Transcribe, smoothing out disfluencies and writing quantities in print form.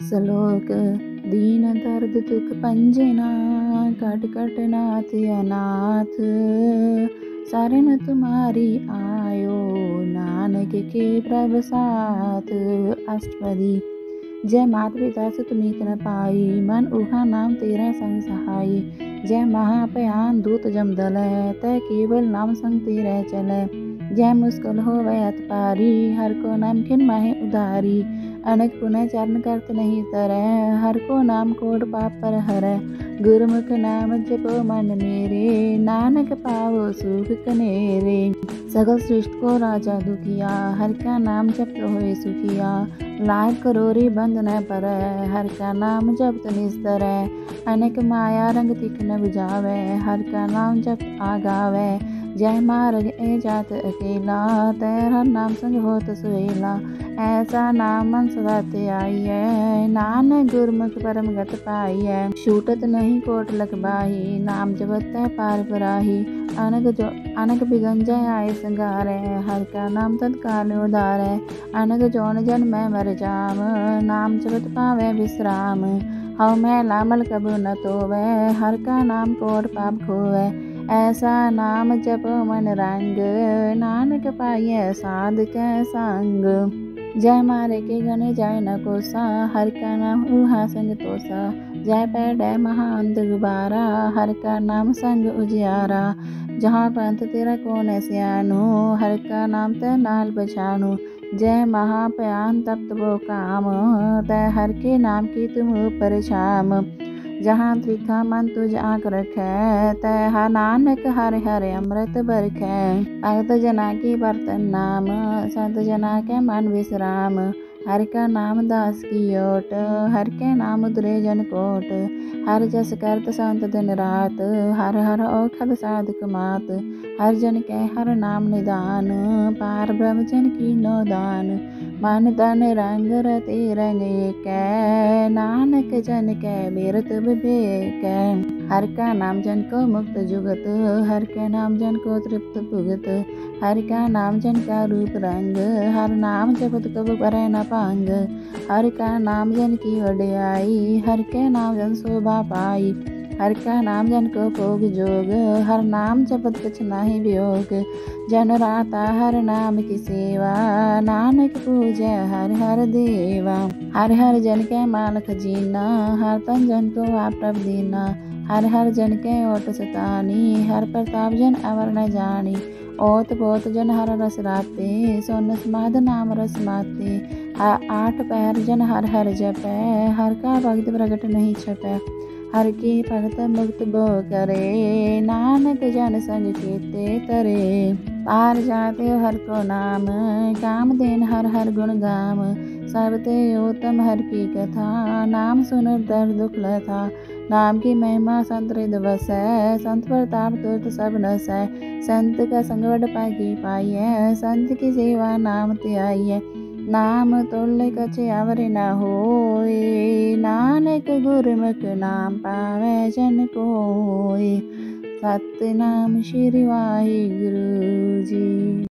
सलोक दीन दर्द दुख पंजना, cut cut नाथ अनाथ। शरण तुम्हारी आयो, नानक के प्रभ साथ। अष्टपदी। जय मात पिता सुत मीत न पाई, मन उहा नाम तेरा संग सहाई। जय महापयान दूत जम दलै, तै केवल नाम संग तेरे चलै। जय मुस्कल होवै अत पारी, हर को नाम खिन माहे उधारी। अनक पुनः चरण करत नहीं तरै, हर को नाम कोट पाप पर हरै। गुरमुख नाम जपो मन मेरे, नानक पावो सुख कनेरे। सगल सृष्टि को राजा दुखिया, हर का नाम जपत होए सुखिया। लाख करोरी बंद न परै, हर का नाम जपत निस्तरै। अनेक माया रंग तिख न बुझावै, हर का नाम जपत आगावै। जय मार्ग ए जात अकेला, तै हर नाम संग होत सुहेला। ऐसा नाम मन सदा ध्याइयै, नानक गुरमुख परम गत पाइयै। छूटत नहीं कोट लख बाही, नाम जपत तै पार पराही। अनक बिगन जय आए संगारै, हर का नाम तत्काल उधारै। अनक जौन जन मैं मर जाम, नाम जपत पावै विश्राम। हऊ मैं लामल कबू न तोवै, हर का नाम कोट पाप खोवै। ऐसा नाम जपो मन रंग, नानक पाइयै साध कै संग। जय मारे के गने जाय न कोसा, हर का नाम उहा संग तोसा। जय पैडै महाअंत गुबारा, हर का नाम संग उजियारा। जहाँ पंथ तेरा कौन स्यानो, हर का नाम तै नाल पछानो। जय महापयान तप्त वो काम, तै हर के नाम की तुम ऊपर छाम। जहाँ त्रिखा मन तुझ आँख रखै, तै हर नानक हर हर अमृत बरखै। भगत जना की बरतन नाम, संत जना के मन विश्राम। हर का नाम दास की ओट, हर के नाम उतरे जन कोट। हर जस करत संत दिन रात, हर हर औखद साधक मात। हर जन के हर नाम निदान, पार ब्रह्म जन की नो दान। मन तन रंग रते रंग एकै, नानक जन कै बिरत विवेकै। हर का नाम जन को मुक्त जुगत, हर के नाम जन को तृप्त भुगत। हर का नाम जन का रूप रंग, हर नाम जपत कब परै न पांग। हर का नाम जन की वड्याई, हर के नाम जन शोभा पाई। हर का नाम जन को भोग जोग, हर नाम जपत कछ नाहि वियोग। जन राता हर नाम की सेवा, नानक पूजै हर हर देवा। हर हर जन के माल खजीना, हर तन जन को आप प्रभ दीना। हर हर जन के ओट सतानी, हर प्रताप जन अवर न जानी। ओत पोत जन हर रस राते, सोन समाध नाम रस माते। आठ पैर जन हर हर जपै, हर का भगत प्रगट नहीं छपै। हर की भगत मुक्त बो करे, नानक जन संग केते तरे। पार जाते हर को नाम, काम देन हर हर गुण गाम। सब ते उत्तम हर की कथा, नाम सुन दर्द दुख लथा। नाम की महिमा संत हृदय बसै, संत प्रताप तुरत सब नसै। संत का संग वड पागी पाइयै, संत की सेवा नाम त्याइयै। नाम तुल्य कछ अवर न होय, नानक गुरमुख नाम पावै जन कोय। सतनाम श्री वाहिगुरु जी।